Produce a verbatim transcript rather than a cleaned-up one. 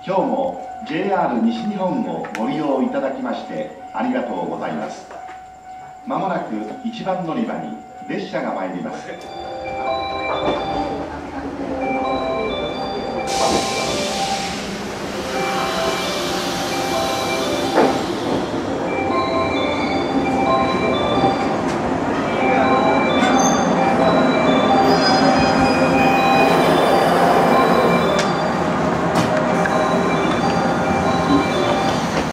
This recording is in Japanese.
今日も ジェイアール 西日本をご利用いただきましてありがとうございます。まもなく一番乗り場に列車が参ります。